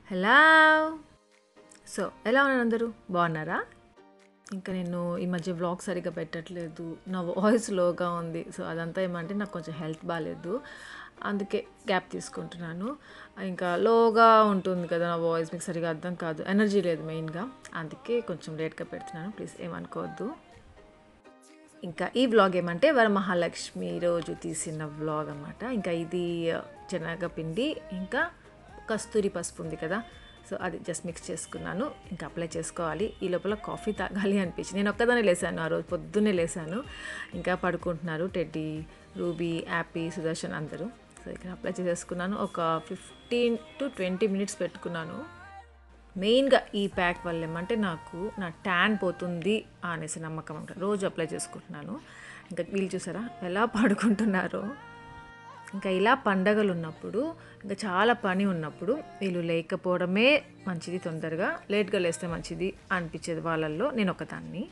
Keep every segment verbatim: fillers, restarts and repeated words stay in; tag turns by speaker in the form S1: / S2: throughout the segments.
S1: Hello. So ఎలా ఉన్నారు అందరూ, బాగున్నారా? ఇంకా నేను ఈ మధ్య వ్లాగ్ సరిగ్గా పెట్టట్లేదు, నా వాయిస్ లోగా ఉంది. సో అదంతా ఏమంటే నాకు కొంచెం హెల్త్ బాగాలేదు, అందుకే గ్యాప్ తీసుకుంటున్నాను. ఇంకా లోగా ఉంటుంది కదా నా వాయిస్, మీకు సరిగా అర్థం కాదు, ఎనర్జీ లేదు మెయిన్గా, అందుకే కొంచెం లేట్గా పెడుతున్నాను, ప్లీజ్ ఏమనుకోవద్దు. ఇంకా ఈ వ్లాగ్ ఏమంటే వర మహాలక్ష్మి రోజు తీసిన వ్లాగ్ అన్నమాట. ఇంకా ఇది శనగపిండి ఇంకా కస్తూరి పసుపు ఉంది కదా, సో అది జస్ట్ మిక్స్ చేసుకున్నాను, ఇంకా అప్లై చేసుకోవాలి. ఈ లోపల కాఫీ తాగాలి అనిపించి నేను ఒక్కదానే లేసాను, ఆ రోజు పొద్దున్నే లేసాను. ఇంకా పడుకుంటున్నారు టెడ్డీ, రూబీ, యాపీ, సుదర్శన్ అందరూ. సో ఇక్కడ అప్లై చేసేసుకున్నాను. ఒక ఫిఫ్టీన్ టు ట్వంటీ మినిట్స్ పెట్టుకున్నాను. మెయిన్గా ఈ ప్యాక్ వల్ల ఏమంటే నాకు నా ట్యాన్ పోతుంది అనేసి నమ్మకం ఉంటుంది. రోజు అప్లై చేసుకుంటున్నాను. ఇంకా వీళ్ళు చూసారా ఎలా పడుకుంటున్నారో. ఇంకా ఇలా పండగలు ఉన్నప్పుడు, ఇంకా చాలా పని ఉన్నప్పుడు వీళ్ళు లేకపోవడమే మంచిది, తొందరగా లేట్గా లేస్తే మంచిది అనిపించేది వాళ్ళల్లో నేను ఒకదాన్ని.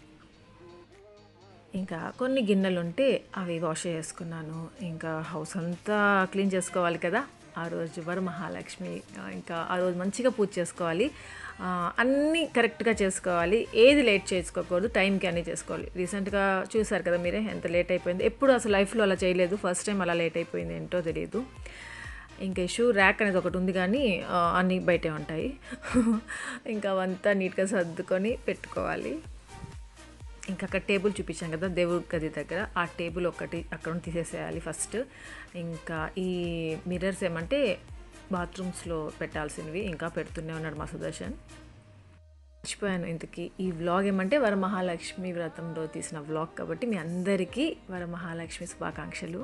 S1: ఇంకా కొన్ని గిన్నెలు ఉంటే అవి వాష్ చేసుకున్నాను. ఇంకా హౌస్ అంతా క్లీన్ చేసుకోవాలి కదా ఆ రోజు వర మహాలక్ష్మి. ఇంకా ఆ రోజు మంచిగా పూజ చేసుకోవాలి, అన్నీ కరెక్ట్గా చేసుకోవాలి, ఏది లేట్ చేసుకోకూడదు, టైంకి అన్నీ చేసుకోవాలి. రీసెంట్గా చూసారు కదా మీరే ఎంత లేట్ అయిపోయింది. ఎప్పుడు అసలు లైఫ్లో అలా చేయలేదు, ఫస్ట్ టైం అలా లేట్ అయిపోయింది, ఏంటో తెలియదు. ఇంకా షూ ర్యాక్ అనేది ఒకటి ఉంది కానీ అన్నీ బయటే ఉంటాయి. ఇంకా అవంతా నీట్గా సర్దుకొని పెట్టుకోవాలి. ఇంకా అక్కడ టేబుల్ చూపించాం కదా దేవుడి గది దగ్గర, ఆ టేబుల్ ఒకటి అక్కడ తీసేసేయాలి ఫస్ట్. ఇంకా ఈ మిర్రర్స్ ఏమంటే బాత్రూమ్స్లో పెట్టాల్సినవి, ఇంకా పెడుతూనే ఉన్నాడు మా సుదర్శన్. మర్చిపోయాను ఇంతకీ ఈ వ్లాగ్ ఏమంటే వర మహాలక్ష్మి వ్రతంలో తీసిన వ్లాగ్ కాబట్టి మీ అందరికీ వర మహాలక్ష్మి శుభాకాంక్షలు.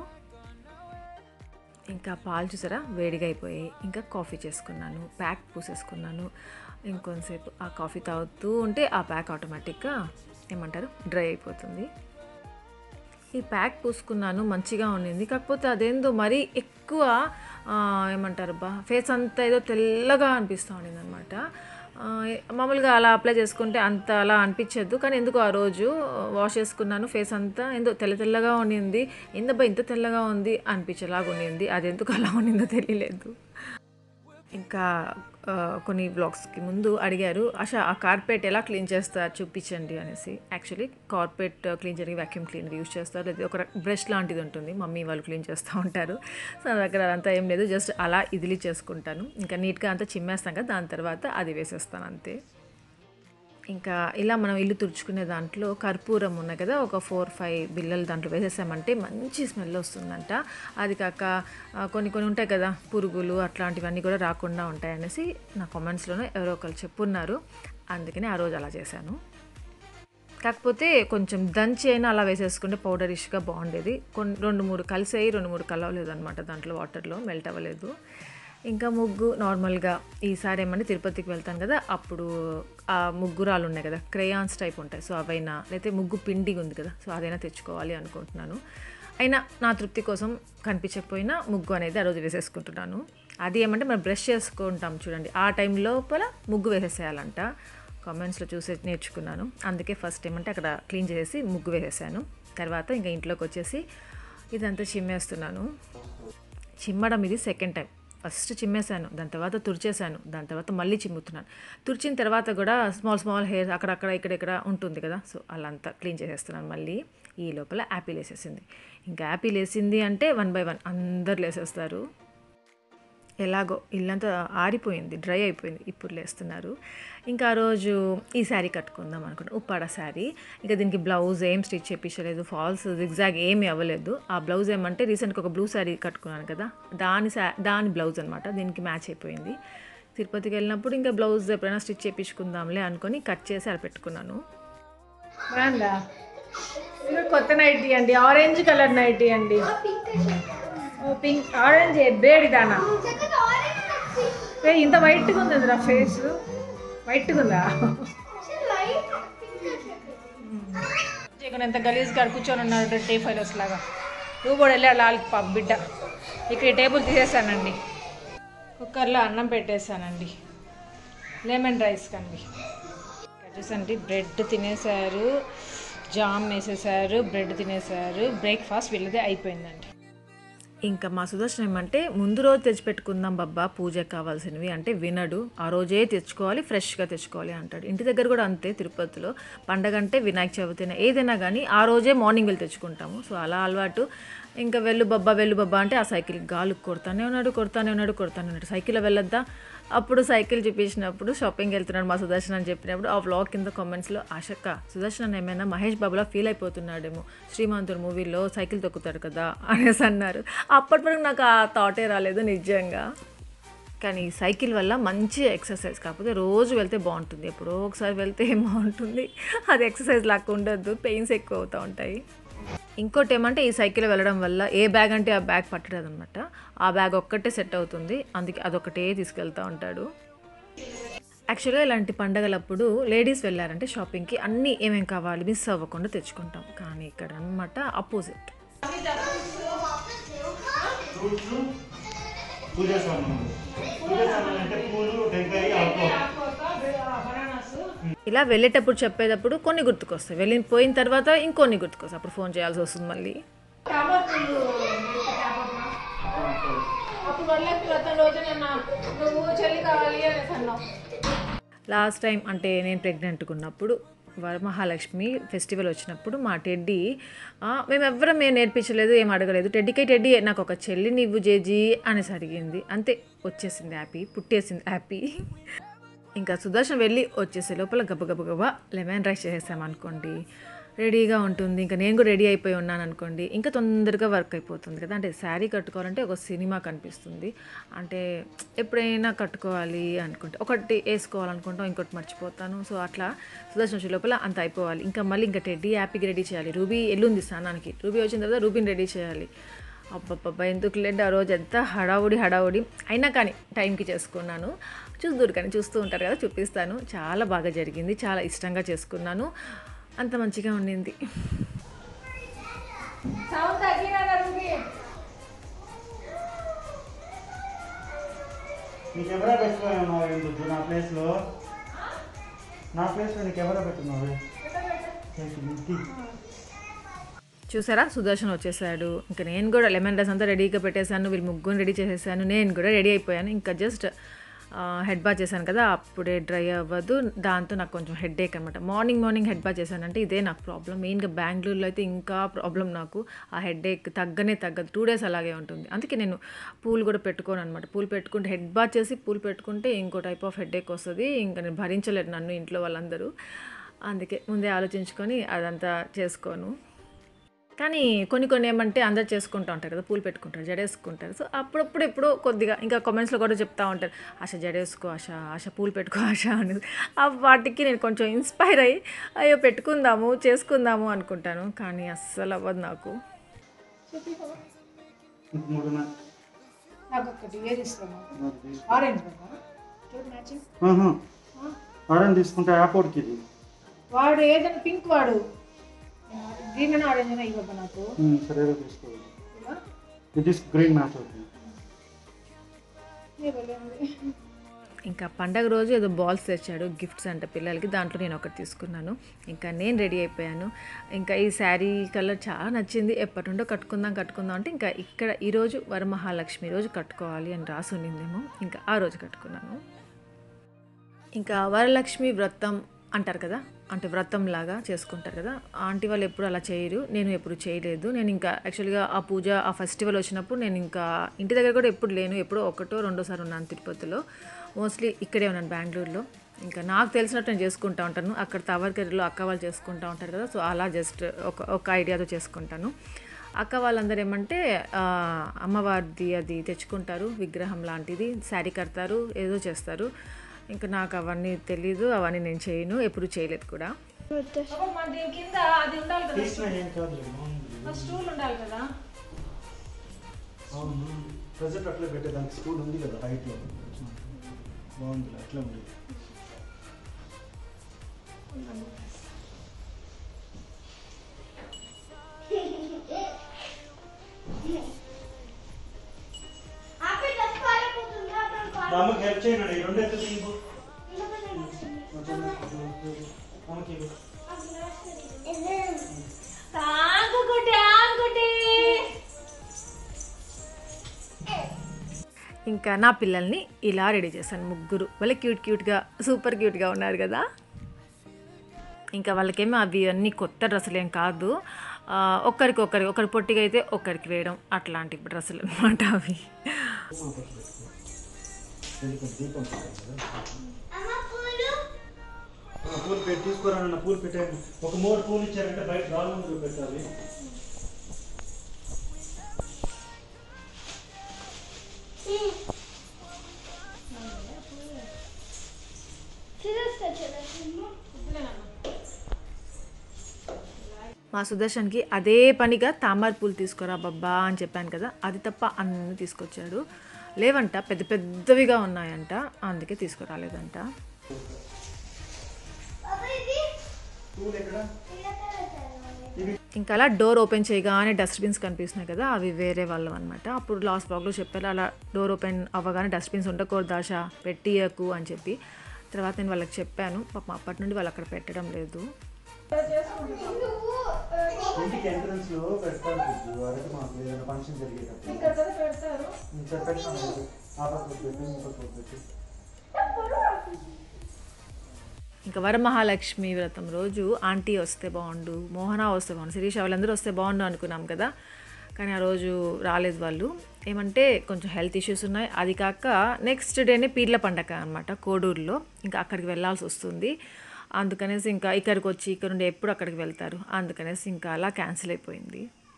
S1: ఇంకా పాలు చూసారా వేడిగా అయిపోయి, ఇంకా కాఫీ చేసుకున్నాను, ప్యాక్ పూసేసుకున్నాను. ఇంకొంతసేపు ఆ కాఫీ తాగుతూ ఉంటే ఆ ప్యాక్ ఆటోమేటిక్గా ఏమంటారు డ్రై అయిపోతుంది. ఈ ప్యాక్ పూసుకున్నాను, మంచిగా ఉండింది. కాకపోతే అదేందో మరీ ఎక్కువ ఏమంటారు బా ఫేస్ అంతా ఏదో తెల్లగా అనిపిస్తూ ఉండింది అనమాట. మామూలుగా అలా అప్లై చేసుకుంటే అంత అలా అనిపించద్దు, కానీ ఎందుకు ఆ రోజు వాష్ చేసుకున్నాను, ఫేస్ అంతా ఏందో తెల్ల తెల్లగా ఉండింది. ఏందబ్బా ఇంత తెల్లగా ఉంది అనిపించేలాగా ఉండింది, అది ఎందుకు అలా ఉండిందో తెలియలేదు. ఇంకా కొన్ని బ్లాగ్స్కి ముందు అడిగారు, ఆశా ఆ కార్పెట్ ఎలా క్లీన్ చేస్తారు చూపించండి అనేసి. యాక్చువల్లీ కార్పెట్ క్లీన్ చేయడానికి వ్యాక్యూమ్ క్లీనర్ యూజ్ చేస్తారు, లేదా ఒక బ్రష్ లాంటిది ఉంటుంది, మమ్మీ వాళ్ళు క్లీన్ చేస్తూ ఉంటారు. సో నా దగ్గర అదంతా ఏం లేదు, జస్ట్ అలా ఇదిలి చేసుకుంటాను. ఇంకా నీట్గా అంతా చిమ్మేస్తాం కదా, దాని తర్వాత అది వేసేస్తాను అంతే. ఇంకా ఇలా మనం ఇల్లు తుడుచుకునే దాంట్లో కర్పూరం ఉన్నాయి కదా, ఒక ఫోర్ ఫైవ్ బిళ్ళలు దాంట్లో వేసేసామంటే మంచి స్మెల్ వస్తుందంట. అది కాక కొన్ని కొన్ని ఉంటాయి కదా పురుగులు, అట్లాంటివన్నీ కూడా రాకుండా ఉంటాయి అనేసి నా కామెంట్స్లోనే ఎవరో ఒకరు చెప్పున్నారు, అందుకని ఆ రోజు అలా చేశాను. కాకపోతే కొంచెం దంచి అయినా అలా వేసేసుకుంటే పౌడరిష్గా బాగుండేది. కొన్ని రెండు మూడు కలిసాయి, రెండు మూడు కలవలేదు అనమాట, దాంట్లో వాటర్లో మెల్ట్ అవ్వలేదు. ఇంకా ముగ్గు నార్మల్గా ఈసారి ఏమన్నా తిరుపతికి వెళ్తాను కదా, అప్పుడు ఆ ముగ్గురాలు ఉన్నాయి కదా క్రేయాన్స్ టైప్ ఉంటాయి, సో అవైనా లేకపోతే ముగ్గు పిండి ఉంది కదా, సో అదైనా తెచ్చుకోవాలి అనుకుంటున్నాను. అయినా నా తృప్తి కోసం కనిపించకపోయినా ముగ్గు అనేది ఆ రోజు వేసేసుకుంటున్నాను. అది ఏమంటే మనం బ్రష్ చేసుకుంటాం చూడండి, ఆ టైం లోపల ముగ్గు వేసేసేయాలంట, కామెంట్స్లో చూసి నేర్చుకున్నాను. అందుకే ఫస్ట్ ఏమంటే అక్కడ క్లీన్ చేసి ముగ్గు వేసేసాను. తర్వాత ఇంకా ఇంట్లోకి వచ్చేసి ఇదంతా చిమ్మేస్తున్నాను. చిమ్మడం ఇది సెకండ్ టైం. ఫస్ట్ చిమ్మేశాను, దాని తర్వాత తుడిచేశాను, దాని తర్వాత మళ్ళీ చిమ్ముతున్నాను. తుడిచిన తర్వాత కూడా స్మాల్ స్మాల్ హెయిర్ అక్కడక్కడ ఇక్కడెక్కడ ఉంటుంది కదా, సో అలా అంతా క్లీన్ చేసేస్తున్నాను మళ్ళీ. ఈ లోపల యాపిల్ వేసేసింది. ఇంకా యాపిల్ వేసింది అంటే వన్ బై వన్ అందరు లేసేస్తారు. ఎలాగో ఇల్లంతా ఆరిపోయింది, డ్రై అయిపోయింది, ఇప్పుడు లేస్తున్నారు. ఇంకా ఆ రోజు ఈ శారీ కట్టుకుందాం అనుకున్నాను, ఉప్పాడ శారీ. ఇంకా దీనికి బ్లౌజ్ ఏం స్టిచ్ చేయించలేదు, ఫాల్స్ జిగ్జాగ్ ఏమీ అవ్వలేదు. ఆ బ్లౌజ్ ఏమంటే రీసెంట్గా ఒక బ్లూ శారీ కట్టుకున్నాను కదా, దాని శా దాని బ్లౌజ్ అనమాట, దీనికి మ్యాచ్ అయిపోయింది. తిరుపతికి వెళ్ళినప్పుడు ఇంకా బ్లౌజ్ ఎప్పుడైనా స్టిచ్ చేయించుకుందాంలే అనుకొని కట్ చేసి అలా పెట్టుకున్నాను. కొత్త నైటీ అండి, ఆరెంజ్ కలర్ నైటీ అండి, పింక్ ఆరెంజ్ బేడిదానా, ఇంత వైట్గా ఉంది రా ఫేస్, వైట్గా ఉందా, ఎంత గలీజ్గా కూర్చొని ఉన్నాడు టీ ఫైలర్స్ లాగా. నువ్వు కూడా వెళ్ళి అలా పాప బిడ్డ. ఇక్కడ టేబుల్ తీసేసానండి, కుక్కర్లో అన్నం పెట్టేశానండి, లెమన్ రైస్ కండి. చూసండి బ్రెడ్ తినేసారు, జామ్ వేసేసారు, బ్రెడ్ తినేసారు, బ్రేక్ఫాస్ట్ వీళ్ళదే అయిపోయిందండి. ఇంకా మా సుదర్శన్ ఏమంటే ముందు రోజు తెచ్చిపెట్టుకుందాం బాబా పూజకి కావాల్సినవి అంటే వినడు. ఆ రోజే తెచ్చుకోవాలి, ఫ్రెష్గా తెచ్చుకోవాలి అంటాడు. ఇంటి దగ్గర కూడా అంతే. తిరుపతిలో పండగ అంటే వినాయక చవితిన ఏదైనా కానీ ఆ రోజే మార్నింగ్ వెళ్ళి తెచ్చుకుంటాము. సో అలా అలవాటు. ఇంకా వెళ్ళు బబ్బా వెళ్ళు బబ్బా అంటే ఆ సైకిల్ గాలు కొడతానే ఉన్నాడు కొడతానే ఉన్నాడు కొడతానే ఉన్నాడు సైకిల్ వెళ్ళొద్దా. అప్పుడు సైకిల్ చూపించినప్పుడు షాపింగ్ వెళ్తున్నాడు మా సుదర్శన్ అని చెప్పినప్పుడు ఆ వ్లాగ్ కింద కామెంట్స్లో ఆశక్క సుదర్శన్ ఏమైనా మహేష్ బాబులా ఫీల్ అయిపోతున్నాడేమో శ్రీమంతుడు మూవీలో సైకిల్ తొక్కుతాడు కదా అనేసి అన్నారు. అప్పటి వరకు నాకు ఆ థాటే రాలేదు నిజంగా. కానీ సైకిల్ వల్ల మంచి ఎక్సర్సైజ్, కాకపోతే రోజు వెళ్తే బాగుంటుంది. ఎప్పుడో ఒకసారి వెళ్తే ఏం బాగుంటుంది, అది ఎక్సర్సైజ్ లాగా ఉండద్దు, పెయిన్స్ ఎక్కువ అవుతూ ఉంటాయి. ఇంకోటి ఏమంటే ఈ సైకిల్ వెళ్ళడం వల్ల ఏ బ్యాగ్ అంటే ఆ బ్యాగ్ పట్టలేదు అనమాట. ఆ బ్యాగ్ ఒక్కటే సెట్ అవుతుంది, అందుకే అదొకటే తీసుకెళ్తూ ఉంటాడు. యాక్చువల్గా ఇలాంటి పండగలప్పుడు లేడీస్ వెళ్ళారంటే షాపింగ్కి అన్నీ ఏమేమి కావాలి మిస్ అవ్వకుండా తెచ్చుకుంటాం. కానీ ఇక్కడ అనమాట అపోజిట్. ఇలా వెళ్ళేటప్పుడు చెప్పేటప్పుడు కొన్ని గుర్తుకొస్తాయి, వెళ్ళి పోయిన తర్వాత ఇంకొన్ని గుర్తుకొస్తాయి. అప్పుడు ఫోన్ చేయాల్సి వస్తుంది మళ్ళీ. లాస్ట్ టైం అంటే నేను ప్రెగ్నెంట్గా ఉన్నప్పుడు వర మహాలక్ష్మి ఫెస్టివల్ వచ్చినప్పుడు మా టెడ్డీ మేము ఎవరం ఏం నేర్పించలేదు, ఏం అడగలేదు. టెడ్డీకి టెడ్డీ నాకు ఒక చెల్లిని ఇవ్వు జేజీ అనేసి అడిగింది. అంతే, వచ్చేసింది హ్యాపీ, పుట్టేసింది హ్యాపీ. ఇంకా సుదర్శన్ వెళ్ళి వచ్చేసే లోపల గబ గబ గబ లెమన్ రైస్ చేసేసామనుకోండి, రెడీగా ఉంటుంది. ఇంకా నేను కూడా రెడీ అయిపోయి ఉన్నాను అనుకోండి, ఇంకా తొందరగా వర్క్ అయిపోతుంది కదా. అంటే శారీ కట్టుకోవాలంటే ఒక సినిమా కనిపిస్తుంది. అంటే ఎప్పుడైనా కట్టుకోవాలి అనుకుంటే ఒకటి వేసుకోవాలనుకుంటాం, ఇంకోటి మర్చిపోతాను. సో అట్లా సుదర్శన్ వచ్చే లోపల అంత అయిపోవాలి. ఇంకా మళ్ళీ ఇంకా టెడ్డీ హ్యాపీకి రెడీ చేయాలి. రూబీ ఎల్లుంది స్నానానికి, రూబీ వచ్చిన తర్వాత రూబీని రెడీ చేయాలి. అబ్బబ్బబ్బా ఎందుకు లేండి ఆ రోజు ఎంత హడావుడి హడావుడి అయినా కానీ టైంకి చేసుకున్నాను. చూద్దూరు కానీ చూస్తూ ఉంటారు కదా, చూపిస్తాను. చాలా బాగా జరిగింది, చాలా ఇష్టంగా చేసుకున్నాను, అంత మంచిగా ఉండింది. చూసారా సుదర్శన్ వచ్చేసాడు. ఇంకా నేను కూడా లెమన్ రైస్ అంతా రెడీగా పెట్టేశాను, వీళ్ళు ముగ్గురు రెడీ చేసేసాను, నేను కూడా రెడీ అయిపోయాను. ఇంకా జస్ట్ హెడ్ బాత్ చేశాను కదా, అప్పుడే డ్రై అవ్వదు, దాంతో నాకు కొంచెం హెడ్ ఏక్ అనమాట. మార్నింగ్ మార్నింగ్ హెడ్ బాత్ చేశానంటే ఇదే నాకు ప్రాబ్లం. మెయిన్గా బెంగళూరులో అయితే ఇంకా ప్రాబ్లం నాకు, ఆ హెడ్ ఏక్ తగ్గనే తగ్గదు, టూ డేస్ అలాగే ఉంటుంది. అందుకే నేను పూలు కూడా పెట్టుకోను అనమాట. పూలు పెట్టుకుంటే హెడ్ బాత్ చేసి పూలు పెట్టుకుంటే ఇంకో టైప్ ఆఫ్ హెడ్ ఏక్ వస్తుంది. ఇంకా నేను భరించలేరు నన్ను ఇంట్లో వాళ్ళందరూ, అందుకే ముందే ఆలోచించుకొని అదంతా చేసుకోను. కానీ కొన్ని కొన్ని ఏమంటే అందరు చేసుకుంటూ ఉంటారు కదా, పూలు పెట్టుకుంటారు, జడేసుకుంటారు. సో అప్పుడప్పుడు ఎప్పుడో కొద్దిగా ఇంకా కామెంట్స్లో కూడా చెప్తూ ఉంటారు, ఆశ జడేసుకో ఆశ, ఆశ పూలు పెట్టుకో ఆశ అని. వాటికి నేను కొంచెం ఇన్స్పైర్ అయ్యి అయ్యో పెట్టుకుందాము చేసుకుందాము అనుకుంటాను, కానీ అస్సలు అవ్వదు నాకు.
S2: వాడు ఏదైనా పింక్ వాడు గ్రీన్ అని ఆరెంజ్ అని ఇవ్వ నాకు. సరే తీసుకో, ఇది గ్రీన్ మ్యాచ్ అవుతుంది.
S1: ఇంకా పండగ రోజు ఏదో బాల్స్ తెచ్చాడు గిఫ్ట్స్ అంటే పిల్లలకి, దాంట్లో నేను ఒకటి తీసుకున్నాను. ఇంకా నేను రెడీ అయిపోయాను. ఇంకా ఈ శారీ కలర్ చాలా నచ్చింది, ఎప్పటి నుండో కట్టుకుందాం కట్టుకుందాం అంటే ఇంకా ఇక్కడ ఈరోజు వరమహాలక్ష్మి రోజు కట్టుకోవాలి అని రాసి ఉండిందేమో, ఇంకా ఆ రోజు కట్టుకున్నాను. ఇంకా వరలక్ష్మి వ్రతం అంటారు కదా, అంటే వ్రతం లాగా చేసుకుంటారు కదా, ఆంటీ వాళ్ళు ఎప్పుడు అలా చేయరు, నేను ఎప్పుడు చేయలేదు. నేను ఇంకా యాక్చువల్గా ఆ పూజ ఆ ఫెస్టివల్ వచ్చినప్పుడు నేను ఇంకా ఇంటి దగ్గర కూడా ఎప్పుడు లేను, ఎప్పుడో ఒకటో రెండోసారి ఉన్నాను తిరుపతిలో, మోస్ట్లీ ఇక్కడే ఉన్నాను బెంగళూరులో. ఇంకా నాకు తెలిసినట్టు నేను చేసుకుంటూ ఉంటాను, అక్కడ తవర్కరిలో అక్క వాళ్ళు చేసుకుంటూ ఉంటారు కదా, సో అలా జస్ట్ ఒక ఒక ఐడియాతో చేసుకుంటాను. అక్క వాళ్ళందరూ ఏమంటే అమ్మవారిది అది తెచ్చుకుంటారు, విగ్రహం లాంటిది, శారీ కడతారు, ఏదో చేస్తారు. ఇంకా నాకు అవన్నీ తెలీదు, అవన్నీ నేను చేయను, ఎప్పుడు చేయలేదు కూడా.
S2: రామకి హెల్ప్ చేయండి, రెండు ఎత్తులు ఇంకో
S1: ఇంకా నా పిల్లల్ని ఇలా రెడీ చేశాను, ముగ్గురు వాళ్ళే క్యూట్ క్యూట్గా సూపర్ క్యూట్గా ఉన్నారు కదా. ఇంకా వాళ్ళకేమో అవి అన్నీ కొత్త డ్రెస్సులు ఏం కాదు, ఒక్కరికి ఒక్కరికి ఒకరి పొట్టిగా అయితే ఒక్కరికి వేయడం అట్లాంటి డ్రెస్సులు అనమాట అవి.
S3: పూలు పెట్టి తీసుకోరాన్న, పూలు పెట్టాను. ఒక మూడు పూలు ఇచ్చారంటే బయట రాళ్ళ ముందు పెట్టాలి.
S1: మా సుదర్శన్కి అదే పనిగా తామర పూలు తీసుకురా బాబా అని చెప్పాను కదా, అది తప్ప అన్నీ తీసుకొచ్చాడు. లేవంట, పెద్ద పెద్దవిగా ఉన్నాయంట, అందుకే తీసుకురాలేదంట. ఇంకా అలా డోర్ ఓపెన్ చేయగానే డస్ట్బిన్స్ కనిపిస్తున్నాయి కదా, అవి వేరే వాళ్ళం అనమాట. అప్పుడు లాస్ట్ బ్లాగ్లో చెప్పారు, అలా డోర్ ఓపెన్ అవ్వగానే డస్ట్బిన్స్ ఉండకూడదు ఆశ, పెట్టియకు అని చెప్పి. తర్వాత నేను వాళ్ళకి చెప్పాను, పాపం అప్పటి నుండి వాళ్ళు అక్కడ పెట్టడం లేదు.
S3: ఇంటికి ఎంట్రన్స్ లో పెడతారు, వరకు మాకు ఏదైనా ఫంక్షన్ జరిగేటప్పుడు
S1: ఇంకా వరమహాలక్ష్మి వ్రతం రోజు ఆంటీ వస్తే బాగుండు, మోహన వస్తే బాగుండు, శిరీష వాళ్ళందరూ వస్తే బాగుండు అనుకున్నాం కదా. కానీ ఆ రోజు రాలేదు వాళ్ళు, ఏమంటే కొంచెం హెల్త్ ఇష్యూస్ ఉన్నాయి. అది కాక నెక్స్ట్ డేనే పీర్ల పండగ అనమాట కోడూరులో, ఇంకా అక్కడికి వెళ్ళాల్సి వస్తుంది. అందుకనేసి ఇంకా ఇక్కడికి వచ్చి ఇక్కడ నుండి ఎప్పుడు అక్కడికి వెళ్తారు, అందుకనేసి ఇంకా అలా క్యాన్సిల్ అయిపోయింది.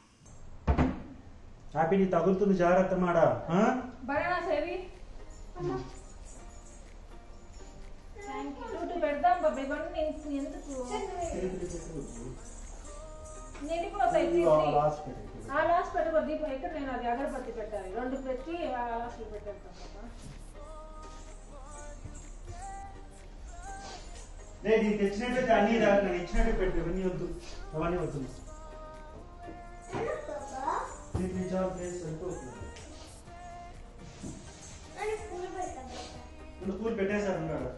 S3: హ్యాపీ నీ తగులుతుంది, జాగ్రత్త మాడా.
S2: అగరబత్తి పెట్టాలి, రెండు పెట్టి పెట్టేస్తాను.
S3: లేదు తెచ్చినట్టు అన్ని రాదు, ఇచ్చినట్టు పెట్టు, ఇవన్నీ వద్దు, అవన్నీ వద్దు. పూలు పెట్టేశారు ఉన్నాడు.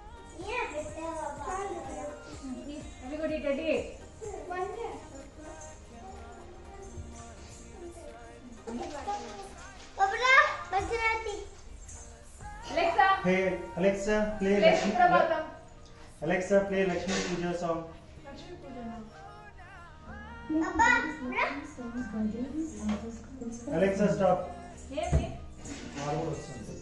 S3: Hey Alexa, play Lakshmi Pooja. Alexa, play Lakshmi Pooja song. Lakshmi Pooja now. Alexa, stop. Yeni. Maru vastundi.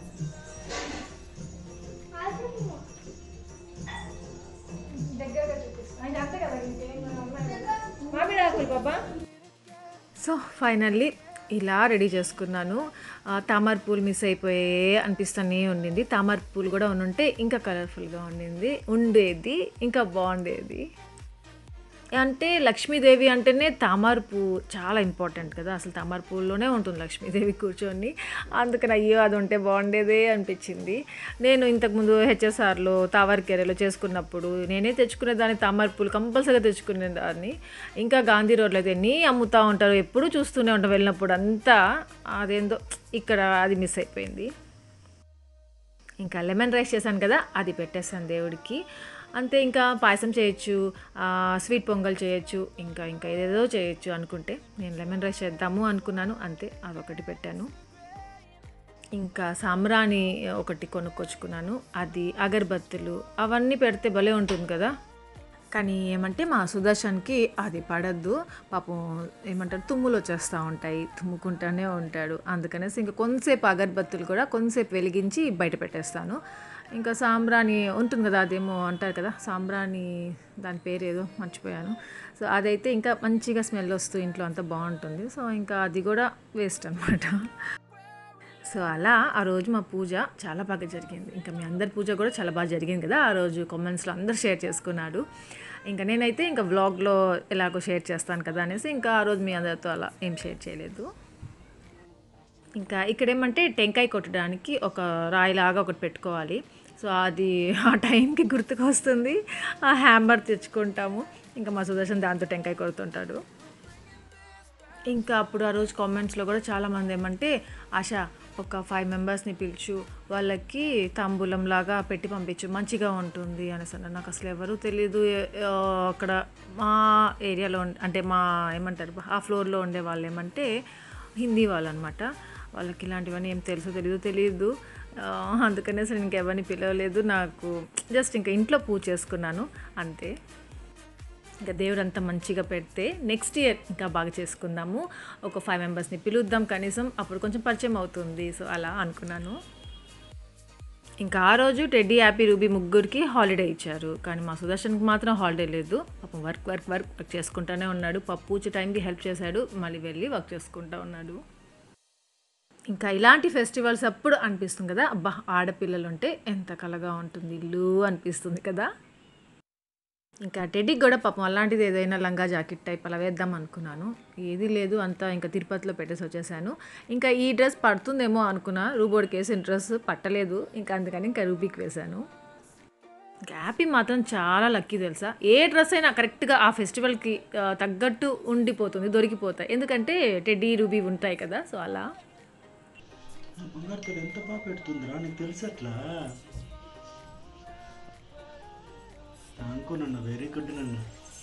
S3: Deggaga chupistu. Ayina ante kada inte mami raakul baba.
S1: So finally ఇలా రెడీ చేసుకున్నాను. తామర పూలు మిస్ అయిపోయే అనిపిస్తూనే ఉండింది, తామర పూలు కూడా ఉండుంటే ఇంకా కలర్ఫుల్గా ఉండింది ఉండేది, ఇంకా బాగుండేది. అంటే లక్ష్మీదేవి అంటేనే తామర పువ్వు చాలా ఇంపార్టెంట్ కదా, అసలు తామర పువ్వులోనే ఉంటుంది లక్ష్మీదేవి కూర్చొని. అందుకని అయ్యో అది ఉంటే బాగుండేదే అనిపించింది. నేను ఇంతకుముందు హెచ్ఎస్ఆర్లో తావర్కెరలో చేసుకున్నప్పుడు నేనే తెచ్చుకునేదాన్ని, తామర పూలు కంపల్సరీగా తెచ్చుకునేదాన్ని. ఇంకా గాంధీ రోడ్లో అయితే ఎన్ని అమ్ముతూ ఉంటారు, ఎప్పుడూ చూస్తూనే ఉంటాం వెళ్ళినప్పుడు అంతా. అదేందో ఇక్కడ అది మిస్ అయిపోయింది. ఇంకా లెమన్ రైస్ చేశాను కదా, అది పెట్టేస్తాను దేవుడికి అంతే. ఇంకా పాయసం చేయొచ్చు, స్వీట్ పొంగల్ చేయొచ్చు, ఇంకా ఇంకా ఏదేదో చేయొచ్చు అనుకుంటే నేను లెమన్ రైస్ చేద్దాము అనుకున్నాను, అంతే అదొకటి పెట్టాను. ఇంకా సాంబ్రాణి ఒకటి కొనుక్కొచ్చుకున్నాను, అది అగరబత్తులు అవన్నీ పెడితే భలే ఉంటుంది కదా. కానీ ఏమంటే మా సుదర్శన్కి అది పడద్దు, పాపం ఏమంటారు తుమ్ములు వచ్చేస్తూ ఉంటాయి, తుమ్ముకుంటూనే ఉంటాడు. అందుకనేసి ఇంకా కొంతసేపు అగరబత్తులు కూడా కొంతసేపు వెలిగించి బయట పెట్టేస్తాను. ఇంకా సాంబ్రాణి ఉంటుంది కదా, అదేమో అంటారు కదా సాంబ్రాణి, దాని పేరు ఏదో మర్చిపోయాను. సో అదైతే ఇంకా మంచిగా స్మెల్ వస్తూ ఇంట్లో అంతా బాగుంటుంది. సో ఇంకా అది కూడా వేస్ట్ అనమాట. సో అలా ఆ రోజు మా పూజ చాలా బాగా జరిగింది. ఇంకా మీ అందరి పూజ కూడా చాలా బాగా జరిగింది కదా ఆ రోజు, కామెంట్స్లో అందరూ షేర్ చేసుకున్నాడు. ఇంకా నేనైతే ఇంకా వ్లాగ్లో ఎలాగో షేర్ చేస్తాను కదా అనేసి ఇంకా ఆ రోజు మీ అందరితో అలా ఏం షేర్ చేయలేదు. ఇంకా ఇక్కడ ఏమంటే టెంకాయ కొట్టడానికి ఒక రాయిలాగా ఒకటి పెట్టుకోవాలి. సో అది ఆ టైంకి గుర్తుకు వస్తుంది, ఆ హ్యామర్ తెచ్చుకుంటాము. ఇంకా మా సుదర్శన్ దాంతో టెంకాయ కొడుతుంటాడు. ఇంకా అప్పుడు ఆ రోజు కామెంట్స్లో కూడా చాలామంది ఏమంటే ఆశ ఒక ఫైవ్ మెంబర్స్ని పిలుచు, వాళ్ళకి తాంబూలం లాగా పెట్టి పంపించు, మంచిగా ఉంటుంది అనేసి అన్నారు. నాకు అసలు ఎవరూ తెలీదు. అక్కడ మా ఏరియాలో అంటే మా ఏమంటారు ఆ ఫ్లోర్లో ఉండే వాళ్ళు ఏమంటే హిందీ వాళ్ళు అనమాట. వాళ్ళకి ఇలాంటివన్నీ ఏం తెలుసో తెలీదో తెలియదు. అందుకనేసి నేను ఇంకెవరిని పిలవలేదు. నాకు జస్ట్ ఇంకా ఇంట్లో పూజ చేసుకున్నాను అంతే. ఇంకా దేవుడు అంతా మంచిగా పెడితే నెక్స్ట్ ఇయర్ ఇంకా బాగా చేసుకుందాము, ఒక ఫైవ్ మెంబర్స్ని పిలుద్దాం కనీసం, అప్పుడు కొంచెం పరిచయం అవుతుంది. సో అలా అనుకున్నాను. ఇంకా ఆ రోజు టెడ్డీ, హ్యాపీ, రూబీ ముగ్గురికి హాలిడే ఇచ్చారు. కానీ మా సుదర్శన్కి మాత్రం హాలిడే లేదు. పాపం వర్క్ వర్క్ వర్క్ వర్క్ చేసుకుంటూనే ఉన్నాడు. పాప పూజ టైంకి హెల్ప్ చేశాడు, మళ్ళీ వెళ్ళి వర్క్ చేసుకుంటూ ఉన్నాడు. ఇంకా ఇలాంటి ఫెస్టివల్స్ అప్పుడు అనిపిస్తుంది కదా, అబ్బా ఆడపిల్లలు ఉంటే ఎంత కలగా ఉంటుంది ఇల్లు అనిపిస్తుంది కదా. ఇంకా టెడ్డీకి కూడా పాపం అలాంటిది ఏదైనా లంగా జాకెట్ టైప్ అలా వేద్దాం అనుకున్నాను, ఏది లేదు, అంతా ఇంకా తిరుపతిలో పెట్టేసి వచ్చేసాను. ఇంకా ఈ డ్రెస్ పడుతుందేమో అనుకున్నా, రూబోడికి వేసిన డ్రెస్ పట్టలేదు, ఇంకా అందుకని ఇంకా రూబీకి వేశాను. ఇంకా హ్యాపీ మాత్రం చాలా లక్కీ తెలుసా, ఏ డ్రెస్ అయినా కరెక్ట్గా ఆ ఫెస్టివల్కి తగ్గట్టు ఉండిపోతుంది, దొరికిపోతాయి. ఎందుకంటే టెడ్డీ, రూబీ ఉంటాయి కదా, సో అలా.
S3: బంగారు ఎంత బాగా పెడుతుందిరా, నీకు తెలుసు అట్లా అనుకున్నా. వెరీ గుడ్ నన్ను.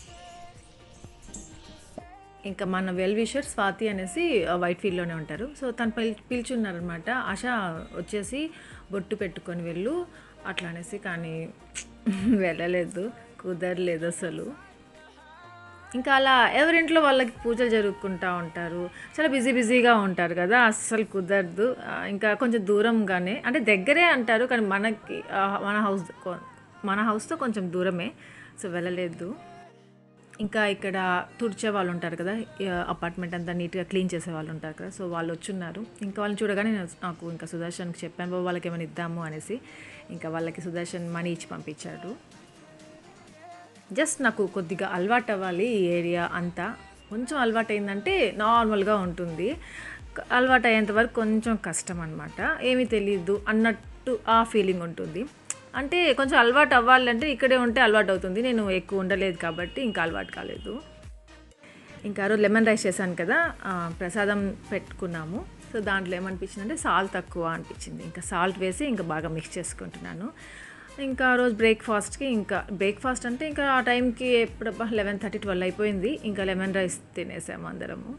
S1: ఇంకా మన వెల్ విషర్ స్వాతి అనేసి వైట్ ఫీల్డ్లోనే ఉంటారు. సో తను పిల్ పిలిచున్నారనమాట, ఆశ వచ్చేసి బొట్టు పెట్టుకొని వెళ్ళు అట్లా అనేసి. కానీ వెళ్ళలేదు, కుదరలేదు అసలు. ఇంకా అలా ఎవరింట్లో వాళ్ళకి పూజలు జరుపుకుంటూ ఉంటారు, చాలా బిజీ బిజీగా ఉంటారు కదా, అస్సలు కుదరదు. ఇంకా కొంచెం దూరంగానే, అంటే దగ్గరే అంటారు కానీ మనకి మన హౌస్ మన హౌస్తో కొంచెం దూరమే, సో వెళ్ళలేదు. ఇంకా ఇక్కడ తుడిచే వాళ్ళు ఉంటారు కదా, అపార్ట్మెంట్ అంతా నీట్గా క్లీన్ చేసే వాళ్ళు ఉంటారు కదా, సో వాళ్ళు వచ్చున్నారు. ఇంకా వాళ్ళని చూడగానే నేను నాకు ఇంకా సుదర్శన్కి చెప్పాను, బాబు వాళ్ళకి ఏమైనా ఇద్దాము అనేసి. ఇంకా వాళ్ళకి సుదర్శన్ మనీ ఇచ్చి పంపించాడు. జస్ట్ నాకు కొద్దిగా అలవాటు అవ్వాలి ఈ ఏరియా అంతా, కొంచెం అలవాటు అయిందంటే నార్మల్గా ఉంటుంది, అలవాటు అయ్యేంత వరకు కొంచెం కష్టం అనమాట, ఏమీ తెలియదు అన్నట్టు ఆ ఫీలింగ్ ఉంటుంది. అంటే కొంచెం అలవాటు అవ్వాలంటే ఇక్కడే ఉంటే అలవాటు అవుతుంది, నేను ఎక్కువ ఉండలేదు కాబట్టి ఇంకా అలవాటు కాలేదు. ఇంకా ఆ రోజు లెమన్ రైస్ చేశాను కదా, ప్రసాదం పెట్టుకున్నాము. సో దాంట్లో ఏమనిపించింది అంటే సాల్ట్ తక్కువ అనిపించింది, ఇంకా సాల్ట్ వేసి ఇంకా బాగా మిక్స్ చేసుకుంటున్నాను. ఇంకా ఆ రోజు బ్రేక్ఫాస్ట్కి, ఇంకా బ్రేక్ఫాస్ట్ అంటే ఇంకా ఆ టైంకి ఎప్పుడు లెవెన్ థర్టీ ట్వెల్వ్ అయిపోయింది, ఇంకా లెమన్ రైస్ తినేసాము అందరము.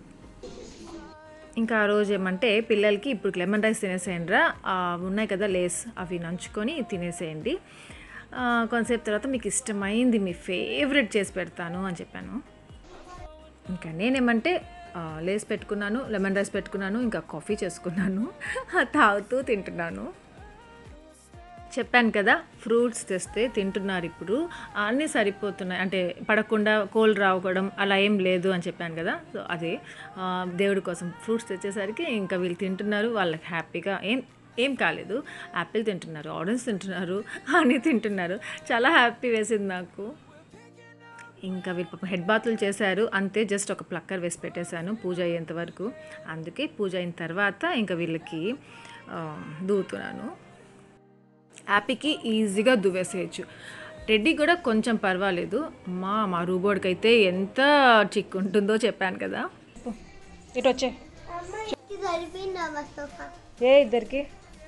S1: ఇంకా ఆ రోజు ఏమంటే పిల్లలకి ఇప్పుడు లెమన్ రైస్ తినేసేయండిరా, ఉన్నాయి కదా లేస్, అవి నంచుకొని తినేసేయండి, కొంతసేపు తర్వాత మీకు ఇష్టమైంది మీ ఫేవరెట్ చేసి పెడతాను అని చెప్పాను. ఇంకా నేనేమంటే లేస్ పెట్టుకున్నాను, లెమన్ రైస్ పెట్టుకున్నాను, ఇంకా కాఫీ చేసుకున్నాను, తాగుతూ తింటున్నాను. చెప్పాను కదా ఫ్రూట్స్ తెస్తే తింటున్నారు, ఇప్పుడు అన్నీ సరిపోతున్నాయి, అంటే పడకుండా కోల్డ్ రావడం అలా ఏం లేదు అని చెప్పాను కదా. సో అదే దేవుడి కోసం ఫ్రూట్స్ తెచ్చేసరికి ఇంకా వీళ్ళు తింటున్నారు, వాళ్ళకి హ్యాపీగా ఏం ఏం కాలేదు, యాపిల్ తింటున్నారు, ఆరెంజ్ తింటున్నారు, అన్నీ తింటున్నారు, చాలా హ్యాపీ వేసింది నాకు. ఇంకా వీళ్ళు పాపం హెడ్ బాతులు చేశారు అంతే, జస్ట్ ఒక ప్లక్కర్ వేసి పెట్టేశాను పూజ అయ్యేంత వరకు. అందుకే పూజ అయిన తర్వాత ఇంకా వీళ్ళకి దూతున్నాను. హ్యాపీకి ఈజీగా దువ్వేసేయచ్చు, టెడ్డీ కూడా కొంచెం పర్వాలేదు. మా మా రూబోర్డ్కి అయితే ఎంత చిక్కు ఉంటుందో చెప్పాను కదా. ఇటు వచ్చే ఏ ఇద్దరికి,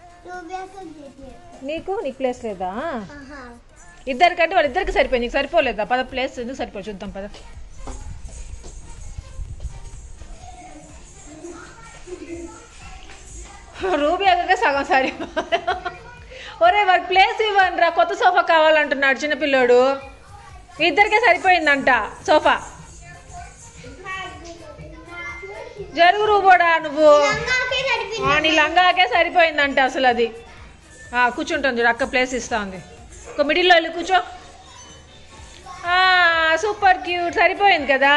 S1: నీకు నీకు ప్లేస్ లేదా? ఇద్దరికంటే వాళ్ళిద్దరికి సరిపోయింది, నీకు సరిపోలేదా? పద ప్లేస్ ఎందుకు సరిపోయి చూద్దాం పద. రూబీ అక్కగా సగం సరిపో. ఒరే వాడికి ప్లేస్ ఇవ్వండి రా, కొత్త సోఫా కావాలంటున్నాడు చిన్నపిల్లోడు, ఇద్దరికే సరిపోయిందంట సోఫా. జరుగు రూబోడా నువ్వు, నీ లంగాకే సరిపోయిందంట అసలు అది. కూర్చుంటుంది చూడు, అక్క ప్లేస్ ఇస్తా ఉంది, ఒక మిడిల్లో వెళ్ళి కూర్చో. సూపర్ క్యూట్, సరిపోయింది కదా.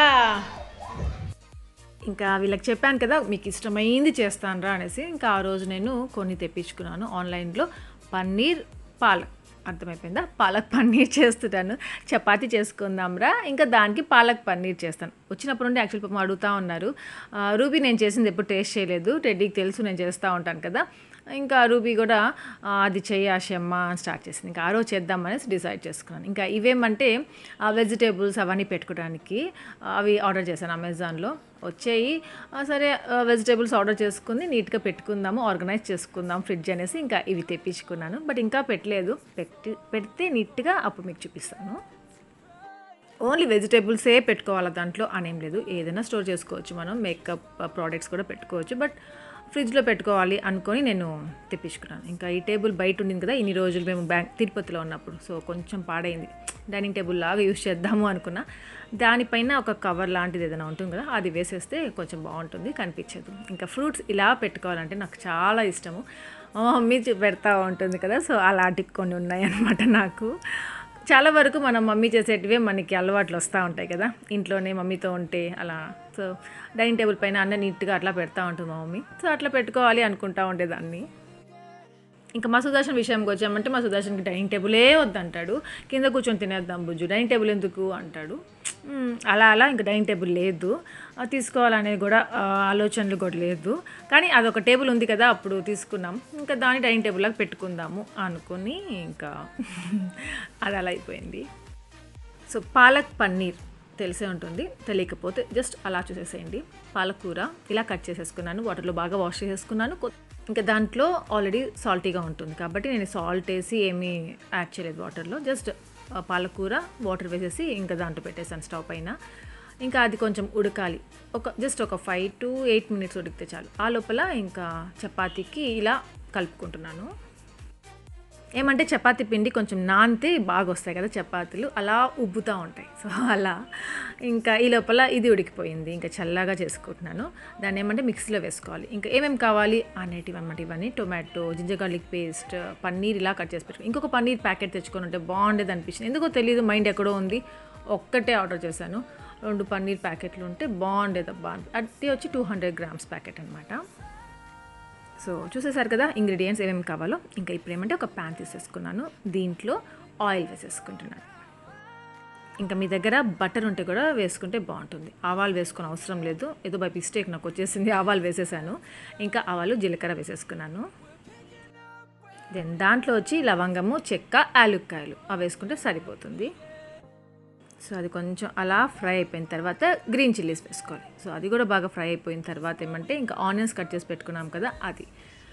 S1: ఇంకా వీళ్ళకి చెప్పాను కదా మీకు ఇష్టమైంది చేస్తాను రా అనేసి. ఇంకా ఆ రోజు నేను కొన్ని తెప్పించుకున్నాను ఆన్లైన్లో, పన్నీర్ పాలక్, అర్థమైపోయిందా, పాలక్ పన్నీర్ చేస్తున్నాను. చపాతీ చేసుకుందాంరా, ఇంకా దానికి పాలక్ పన్నీర్ చేస్తాను. వచ్చినప్పుడు నుండి యాక్చువల్ పాపం అడుగుతూ ఉన్నారు, రూబీ నేను చేసింది ఎప్పుడు టేస్ట్ చేయలేదు, టెడ్డీకి తెలుసు నేను చేస్తూ ఉంటాను కదా. ఇంకా రూబీ కూడా అది చెయ్యి ఆశమ్మ అని స్టార్ట్ చేసింది. ఇంకా ఆ రోజు చేద్దామనేసి డిసైడ్ చేసుకున్నాను. ఇంకా ఇవేమంటే వెజిటేబుల్స్ అవన్నీ పెట్టుకోవడానికి అవి ఆర్డర్ చేశాను అమెజాన్లో, వచ్చాయి. సరే వెజిటేబుల్స్ ఆర్డర్ చేసుకుని నీట్గా పెట్టుకుందాము, ఆర్గనైజ్ చేసుకుందాం ఫ్రిడ్జ్ అనేసి ఇంకా ఇవి తెప్పించుకున్నాను. బట్ ఇంకా పెట్టలేదు, పెట్టి పెడితే నీట్గా అప్పుడు మీకు చూపిస్తాను. ఓన్లీ వెజిటేబుల్సే పెట్టుకోవాలి దాంట్లో అనేం లేదు, ఏదైనా స్టోర్ చేసుకోవచ్చు మనం, మేకప్ ప్రోడక్ట్స్ కూడా పెట్టుకోవచ్చు. బట్ ఫ్రిడ్జ్లో పెట్టుకోవాలి అనుకొని నేను తెప్పించుకున్నాను. ఇంకా ఈ టేబుల్ బయట ఉండింది కదా ఇన్ని రోజులు మేము బ్యాంక్ తిరుపతిలో ఉన్నప్పుడు, సో కొంచెం పాడైంది. డైనింగ్ టేబుల్ లాగా యూజ్ చేద్దాము అనుకున్నా. దానిపైన ఒక కవర్ లాంటిది ఏదైనా ఉంటుంది కదా, అది వేసేస్తే కొంచెం బాగుంటుంది, కనిపించదు. ఇంకా ఫ్రూట్స్ ఇలా పెట్టుకోవాలంటే నాకు చాలా ఇష్టము. మా మమ్మీ పెడతా ఉంటుంది కదా, సో అలాంటివి కొన్ని ఉన్నాయన్నమాట. నాకు చాలా వరకు మన మమ్మీ చేసేటివే మనకి అలవాట్లు వస్తూ ఉంటాయి కదా, ఇంట్లోనే మమ్మీతో ఉంటే అలా. సో డైనింగ్ టేబుల్ పైన అన్న నీట్గా అట్లా పెడతా ఉంటుంది మా మమ్మీ. సో అట్లా పెట్టుకోవాలి అనుకుంటా ఉండేదాన్ని. ఇంకా మా సుదర్శన్ విషయంకి వచ్చామంటే మా సుదర్శన్కి డైనింగ్ టేబులే వద్దంటాడు. కింద కూర్చొని తినేద్దాం బుజ్జు, డైనింగ్ టేబుల్ ఎందుకు అంటాడు. అలా అలా ఇంకా డైనింగ్ టేబుల్ లేదు, తీసుకోవాలనేది కూడా ఆలోచనలు కూడా లేదు. కానీ అదొక టేబుల్ ఉంది కదా అప్పుడు తీసుకున్నాం, ఇంకా దాన్ని డైనింగ్ టేబుల్ లాగా పెట్టుకుందాము అనుకుని ఇంకా అది అలా అయిపోయింది. సో పాలక్ పన్నీర్ తెలిసే ఉంటుంది, తెలియకపోతే జస్ట్ అలా చూసేసేయండి. పాలకూర ఇలా కట్ చేసేసుకున్నాను, వాటర్లో బాగా వాష్ చేసేసుకున్నాను. ఇంకా దాంట్లో ఆల్రెడీ సాల్టీగా ఉంటుంది కాబట్టి నేను సాల్ట్ వేసి ఏమీ యాడ్ చేయలేదు వాటర్లో. జస్ట్ పాలకూర వాటర్ వేసేసి ఇంకా దాంట్లో పెట్టేసాను స్టవ్ పైన. ఇంకా అది కొంచెం ఉడకాలి, ఒక జస్ట్ ఒక ఫైవ్ టు ఎయిట్ మినిట్స్ ఉడికితే చాలు. ఆ లోపల ఇంకా చపాతీకి ఇలా కలుపుకుంటున్నాను. ఏమంటే చపాతీ పిండి కొంచెం నానితే బాగా వస్తాయి కదా చపాతీలు, అలా ఉబ్బుతూ ఉంటాయి. సో అలా ఇంకా ఈ లోపల ఇది ఉడికిపోయింది, ఇంకా చల్లగా చేసుకుంటున్నాను. దాన్ని ఏమంటే మిక్సీలో వేసుకోవాలి. ఇంకా ఏమేమి కావాలి అనేటివి అనమాట ఇవన్నీ: tomato, ginger garlic paste, paneer ఇలా కట్ చేసి పెట్టుకుని. ఇంకొక పన్నీర్ ప్యాకెట్ తెచ్చుకొని ఉంటే బాగుండేది అనిపించింది, ఎందుకో తెలియదు, మైండ్ ఎక్కడో ఉంది. ఒక్కటే ఆర్డర్ చేశాను, రెండు పన్నీర్ ప్యాకెట్లు ఉంటే బాగుండేది అబ్బా. అది వచ్చి టూ హండ్రెడ్ గ్రామ్స్ ప్యాకెట్ అనమాట. సో చూసేసారు కదా ఇంగ్రీడియంట్స్ ఏమేమి కావాలో. ఇంకా ఇప్పుడు ఏమంటే ఒక ప్యాన్ తీసేసుకున్నాను, దీంట్లో ఆయిల్ వేసేసుకుంటున్నాను. ఇంకా మీ దగ్గర బటర్ ఉంటే కూడా వేసుకుంటే బాగుంటుంది. ఆవాలు వేసుకుని అవసరం లేదు, ఏదో బై మిస్టేక్ నాకు వచ్చేసింది, ఆవాలు వేసేసాను. ఇంకా ఆవాలు జీలకర్ర వేసేసుకున్నాను. దెన్ దాంట్లో వచ్చి లవంగము, చెక్క, యాలుక్కాయలు అవి వేసుకుంటే సరిపోతుంది. సో అది కొంచెం అలా ఫ్రై అయిపోయిన తర్వాత గ్రీన్ చిల్లీస్ వేసుకోవాలి. సో అది కూడా బాగా ఫ్రై అయిపోయిన తర్వాత ఏమంటే ఇంకా ఆనియన్స్ కట్ చేసి పెట్టుకున్నాం కదా అది.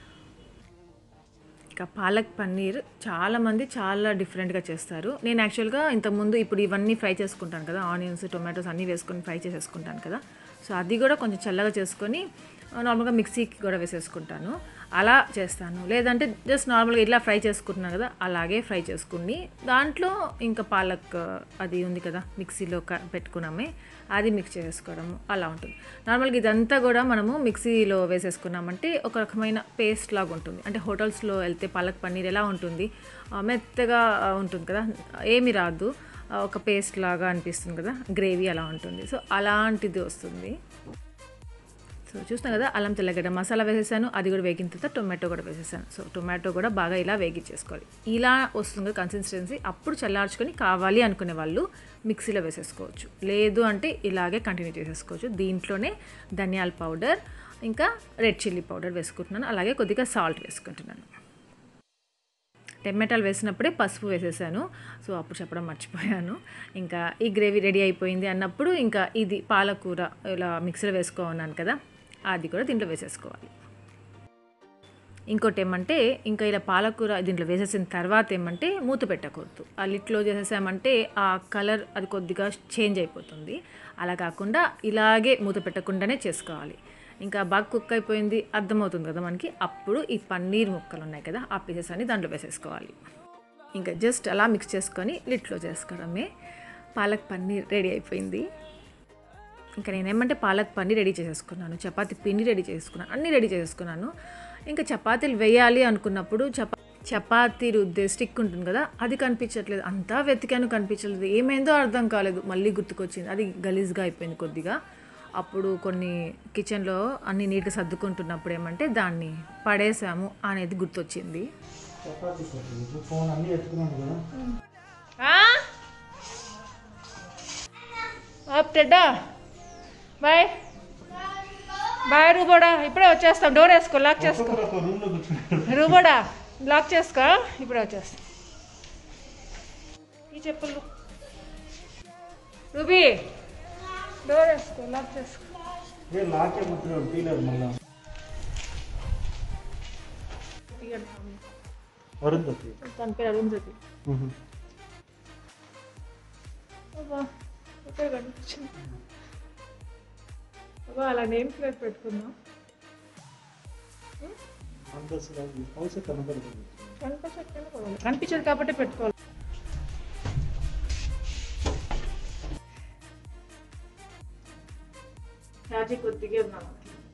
S1: ఇంకా పాలక్ పన్నీర్ చాలామంది చాలా డిఫరెంట్గా చేస్తారు. నేను యాక్చువల్గా ఇంతకుముందు ఇప్పుడు ఇవన్నీ ఫ్రై చేసుకుంటాను కదా, ఆనియన్స్, టొమాటోస్ అన్నీ వేసుకొని ఫ్రై చేసేసుకుంటాను కదా. సో అది కూడా కొంచెం చల్లగా చేసుకొని నార్మల్గా మిక్సీకి కూడా వేసేసుకుంటాను, అలా చేస్తాను. లేదంటే జస్ట్ నార్మల్గా ఇట్లా ఫ్రై చేసుకుంటున్నాను కదా, అలాగే ఫ్రై చేసుకుని దాంట్లో ఇంకా పాలక్ అది ఉంది కదా మిక్సీలో పెట్టుకున్నామే, అది మిక్స్ చేసుకోవడము అలా ఉంటుంది. నార్మల్గా ఇదంతా కూడా మనము మిక్సీలో వేసేసుకున్నామంటే ఒక రకమైన పేస్ట్ లాగా ఉంటుంది. అంటే హోటల్స్లో వెళ్తే పాలక్ పన్నీర్ ఎలా ఉంటుంది, మెత్తగా ఉంటుంది కదా, ఏమి రాదు, ఒక పేస్ట్ లాగా అనిపిస్తుంది కదా, గ్రేవీ అలా ఉంటుంది. సో అలాంటిది వస్తుంది. సో చూస్తున్నాను కదా, అల్లం తెల్లగడ్డ మసాలా వేసేసాను, అది కూడా వేగిన తర్వాత టొమాటో కూడా వేసేసాను. సో టొమాటో కూడా బాగా ఇలా వేగించేసుకోవాలి. ఇలా వస్తుంది కన్సిస్టెన్సీ. అప్పుడు చల్లార్చుకొని కావాలి అనుకునే వాళ్ళు మిక్సీలో వేసేసుకోవచ్చు, లేదు అంటే ఇలాగే కంటిన్యూ చేసేసుకోవచ్చు. దీంట్లోనే ధనియాల పౌడర్, ఇంకా రెడ్ చిల్లీ పౌడర్ వేసుకుంటున్నాను, అలాగే కొద్దిగా సాల్ట్ వేసుకుంటున్నాను. టమాటాలు వేసినప్పుడే పసుపు వేసేసాను, సో అప్పుడు చెప్పడం మర్చిపోయాను. ఇంకా ఈ గ్రేవీ రెడీ అయిపోయింది అన్నప్పుడు ఇంకా ఇది పాలకూర ఇలా మిక్సీలో వేసుకోమన్నాను కదా, అది కూడా దీంట్లో వేసేసుకోవాలి. ఇంకోటి ఏమంటే ఇంకా ఇలా పాలకూర దీంట్లో వేసేసిన తర్వాత ఏమంటే మూత పెట్టకూడదు. ఆ లిట్లో చేసేసామంటే ఆ కలర్ అది కొద్దిగా చేంజ్ అయిపోతుంది. అలా కాకుండా ఇలాగే మూత పెట్టకుండానే చేసుకోవాలి. ఇంకా బాగా కుక్ అయిపోయింది అర్థమవుతుంది కదా మనకి, అప్పుడు ఈ పన్నీర్ ముక్కలు ఉన్నాయి కదా ఆ పీసెస్ అన్ని దాంట్లో వేసేసుకోవాలి. ఇంకా జస్ట్ అలా మిక్స్ చేసుకొని లిట్లో చేసుకోవడమే. పాలక్ పన్నీర్ రెడీ అయిపోయింది. ఇంకా నేనేమంటే పాలక్ పన్నీర్ రెడీ చేసేసుకున్నాను, చపాతీ పిండి రెడీ చేసుకున్నాను, అన్నీ రెడీ చేసుకున్నాను. ఇంకా చపాతీలు వేయాలి అనుకున్నప్పుడు చపా చపాతీ రుద్దే స్టిక్ ఉంటుంది కదా, అది కనిపించట్లేదు. అంతా వెతికాను, కనిపించలేదు. ఏమైందో అర్థం కాలేదు. మళ్ళీ గుర్తుకొచ్చింది, అది గలీజ్గా అయిపోయింది కొద్దిగా. అప్పుడు కొన్ని కిచెన్లో అన్ని నీట్గా సర్దుకుంటున్నప్పుడు ఏమంటే దాన్ని పడేసాము అనేది గుర్తొచ్చింది.
S2: బాయ్ బాయ్ రూబోడా, ఇప్పుడే వచ్చేస్తాం. డోర్ వేసుకో, లాక్ చేసుకో. రూబోడా లాక్ చేసుకో, ఇప్పుడే వచ్చేస్తాం. ఈ చెప్పులు రూబీ డోర్ వేసుకో, లాక్ చేసుకో. తన పేరు అరుంధతి. ఇక్కడ కనిపించింది అలా నేమ్ ప్లేట్ పెట్టుకుందాం. కనిపించదు కాబట్టి పెట్టుకోవాలి. కొద్దిగా ఉన్నాను.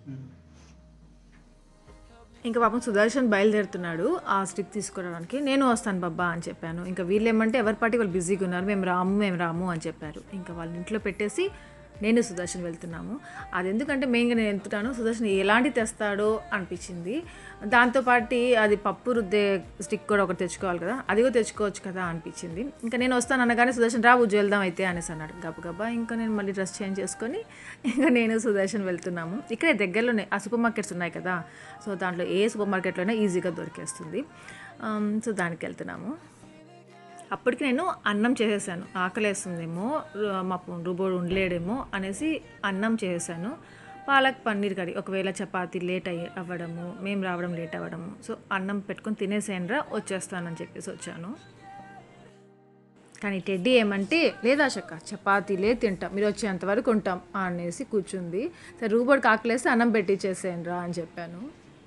S1: ఇంకా పాపం సుదర్శన్ బయలుదేరుతున్నాడు ఆ స్టిక్ తీసుకురావడానికి. నేను వస్తాను బాబా అని చెప్పాను. ఇంకా వీళ్ళు ఏమంటే ఎవరి పాటి వాళ్ళు బిజీగా ఉన్నారు, మేము రాము మేము రాము అని చెప్పారు. ఇంకా వాళ్ళ ఇంట్లో పెట్టేసి నేను సుదర్శన్ వెళ్తున్నాము. అది ఎందుకంటే మెయిన్గా నేను వెళ్తున్నాను సుదర్శన్ ఎలాంటి తెస్తాడో అనిపించింది. దాంతోపాటు అది పప్పు రుద్దే స్టిక్ కూడా ఒకటి తెచ్చుకోవాలి కదా, అది కూడా తెచ్చుకోవచ్చు కదా అనిపించింది. ఇంకా నేను వస్తాను అనగానే సుదర్శన్ రా ఉజ్జు వెళ్దాం అయితే అనేసి అన్నాడు గబగబా. ఇంకా నేను మళ్ళీ డ్రెస్ చేంజ్ చేసుకొని ఇంకా నేను సుదర్శన్ వెళ్తున్నాము. ఇక్కడే దగ్గరలోనే ఆ సూపర్ మార్కెట్స్ ఉన్నాయి కదా, సో దాంట్లో ఏ సూపర్ మార్కెట్లోనే ఈజీగా దొరికేస్తుంది. సో దానికి వెళ్తున్నాము. అప్పటికి నేను అన్నం చేసేసాను. ఆకలేస్తుందేమో మా రుబోడు ఉండలేడేమో అనేసి అన్నం చేసేసాను. పాలక్ పన్నీర్ కర్రీ, ఒకవేళ చపాతీ లేట్ అయ్యి అవ్వడము, మేము రావడం లేట్ అవ్వడము, సో అన్నం పెట్టుకొని తినేసేనరా వచ్చేస్తానని చెప్పేసి వచ్చాను. కానీ టెడ్డీ ఏమంటే లేదా చక్క చపాతీలే తింటాం, మీరు వచ్చేంతవరకు ఉంటాం అనేసి కూర్చుంది. సరే రూబోడికి ఆకలేస్తే అన్నం పెట్టించేసేనరా అని చెప్పాను.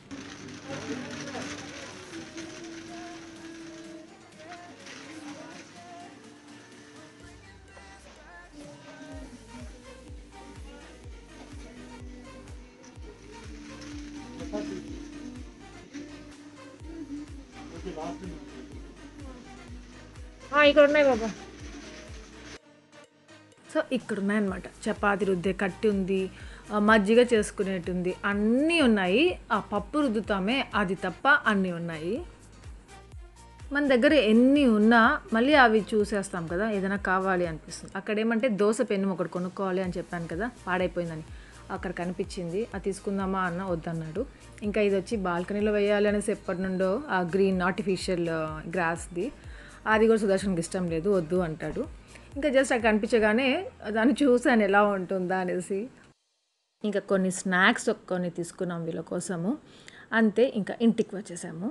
S2: ఇక్కడ ఉన్నాయి బాబా.
S1: సో ఇక్కడ ఉన్నాయన్నమాట. చపాతీ రుద్దే కట్టి ఉంది, మజ్జిగ చేసుకునేటుంది, అన్నీ ఉన్నాయి. ఆ పప్పు రుద్దుతామే అది తప్ప అన్నీ ఉన్నాయి. మన దగ్గర ఎన్ని ఉన్నా మళ్ళీ అవి చూసేస్తాం కదా, ఏదైనా కావాలి అనిపిస్తుంది. అక్కడ ఏమంటే దోశ పెన్ను ఒకటి కొనుక్కోవాలి అని చెప్పాను కదా, పాడైపోయిందని. అక్కడ కనిపించింది, అది తీసుకుందామా అన్న వద్దన్నాడు. ఇంకా ఇది వచ్చి బాల్కనీలో వేయాలి అనేసి ఎప్పటి నుండో ఆ గ్రీన్ ఆర్టిఫిషియల్ గ్రాస్ది, అది కూడా సుదర్శన్కి ఇష్టం లేదు, వద్దు అంటాడు. ఇంకా జస్ట్ అక్కడ కనిపించగానే దాన్ని చూసాను ఎలా ఉంటుందా అనేసి. ఇంకా కొన్ని స్నాక్స్ కొన్ని తీసుకున్నాం వీళ్ళ కోసము, అంతే. ఇంకా ఇంటికి వచ్చేసాము.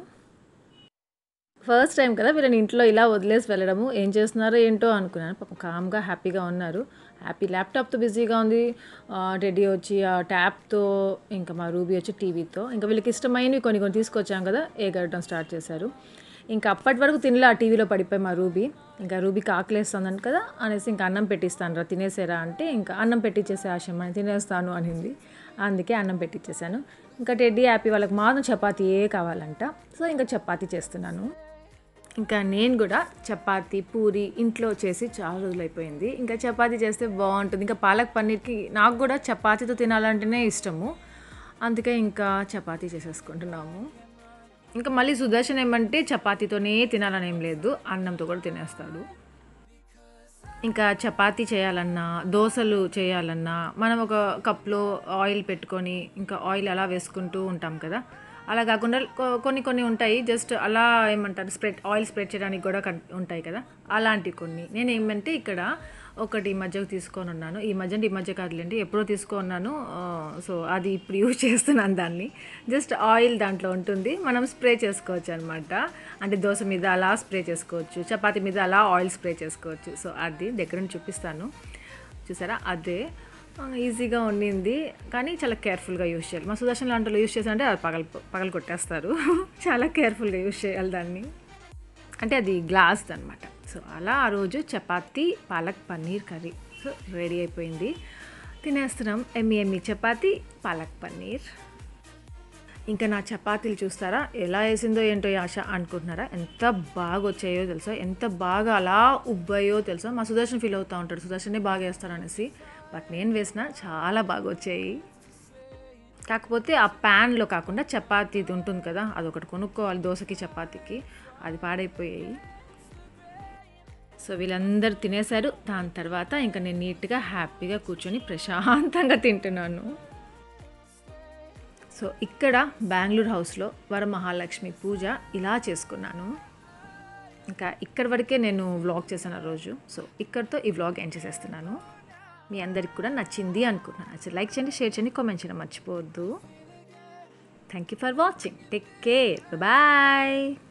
S1: ఫస్ట్ టైం కదా వీళ్ళని ఇంట్లో ఇలా వదిలేసి వెళ్ళడము, ఏం చేస్తున్నారో ఏంటో అనుకున్నాను. పాపం కామ్గా హ్యాపీగా ఉన్నారు. హ్యాపీ ల్యాప్టాప్తో బిజీగా ఉంది, రెడీ వచ్చి ఆ ట్యాబ్తో, ఇంకా మా రూబీ వచ్చి టీవీతో. ఇంకా వీళ్ళకి ఇష్టమైనవి కొన్ని కొన్ని తీసుకొచ్చాం కదా, ఏగడటం స్టార్ట్ చేశారు. ఇంకా అప్పటి వరకు తినలే, ఆ టీవీలో పడిపోయి మా రూబీ. ఇంకా రూబీకి ఆకలేస్తుందని కదా అనేసి ఇంకా అన్నం పెట్టిస్తాను రా తినేసేరా అంటే, ఇంకా అన్నం పెట్టించేసే ఆశమ్మని తినేస్తాను అనింది. అందుకే అన్నం పెట్టించేసాను. ఇంకా టెడ్డీ హ్యాపీ, వాళ్ళకి మాత్రం చపాతీ ఏ కావాలంట. సో ఇంకా చపాతీ చేస్తున్నాను. ఇంకా నేను కూడా చపాతీ పూరి ఇంట్లో చేసి చాలా రోజులు అయిపోయింది. ఇంకా చపాతీ చేస్తే బాగుంటుంది. ఇంకా పాలక్ పన్నీర్కి నాకు కూడా చపాతీతో తినాలంటేనే ఇష్టము, అందుకే ఇంకా చపాతీ చేసేసుకుంటున్నాము. ఇంకా మళ్ళీ సుదర్శన్ ఏమంటే చపాతీతోనే తినాలని ఏం లేదు, అన్నంతో కూడా తినేస్తాడు. ఇంకా చపాతీ చేయాలన్నా దోశలు చేయాలన్నా మనం ఒక కప్లో ఆయిల్ పెట్టుకొని ఇంకా ఆయిల్ అలా వేసుకుంటూ ఉంటాం కదా, అలా కాకుండా కొన్ని కొన్ని ఉంటాయి జస్ట్ అలా ఏమంటారు స్ప్రెడ్ ఆయిల్ స్ప్రెడ్ చేయడానికి కూడా ఉంటాయి కదా, అలాంటివి కొన్ని. నేను ఏమంటే ఇక్కడ ఒకటి ఈ మధ్యకు తీసుకొని ఉన్నాను. ఈ మధ్య ఈ మధ్య కాదులేండి, ఎప్పుడో తీసుకున్నాను. సో అది ఇప్పుడు యూజ్ చేస్తున్నాను దాన్ని. జస్ట్ ఆయిల్ దాంట్లో ఉంటుంది, మనం స్ప్రే చేసుకోవచ్చు అనమాట. అంటే దోశ మీద అలా స్ప్రే చేసుకోవచ్చు, చపాతీ మీద అలా ఆయిల్ స్ప్రే చేసుకోవచ్చు. సో అది దగ్గర నుంచి చూపిస్తాను, చూసారా? అదే ఈజీగా ఉండింది, కానీ చాలా కేర్ఫుల్గా యూజ్ చేయాలి. మా సుదర్శన్ లాంటి యూజ్ చేసారంటే అది పగల పగలు కొట్టేస్తారు. చాలా కేర్ఫుల్గా యూజ్ చేయాలి దాన్ని, అంటే అది గ్లాస్ది అనమాట. సో అలా ఆ రోజు chapati palak paneer curry so ready అయిపోయింది, తినేస్తున్నాం. ఎమ్మి ఎమ్మి చపాతీ పాలక్ పన్నీర్. ఇంకా నా చపాతీలు చూస్తారా ఎలా వేసిందో ఏంటో ఆశ అనుకుంటున్నారా? ఎంత బాగా వచ్చాయో తెలుసా, ఎంత బాగా అలా ఉబ్బాయో తెలుసా. మా సుదర్శన్ ఫీల్ అవుతూ ఉంటాడు సుదర్శనే బాగా వేస్తాడు అనేసి, బట్ నేను వేసిన చాలా బాగా వచ్చాయి. కాకపోతే ఆ ప్యాన్లో కాకుండా చపాతీది ఉంటుంది కదా, అదొకటి కొనుక్కోవాలి దోశకి చపాతీకి, అది పాడైపోయాయి. సో వీళ్ళందరూ తినేశారు. దాని తర్వాత ఇంకా నేను నీట్గా హ్యాపీగా కూర్చొని ప్రశాంతంగా తింటున్నాను. సో ఇక్కడ బెంగళూరు హౌస్లో వర మహాలక్ష్మి పూజ ఇలా చేసుకున్నాను. ఇంకా ఇక్కడి వరకే నేను వ్లాగ్ చేశాను ఆ రోజు. సో ఇక్కడితో ఈ వ్లాగ్ ఎండ్ చేసేస్తున్నాను. మీ అందరికి కూడా నచ్చింది అనుకుంటున్నాను. అసలు లైక్ చేయండి, షేర్ చేయండి, కామెంట్ చేయడం మర్చిపోవద్దు. Thank you for watching. Take care, bye.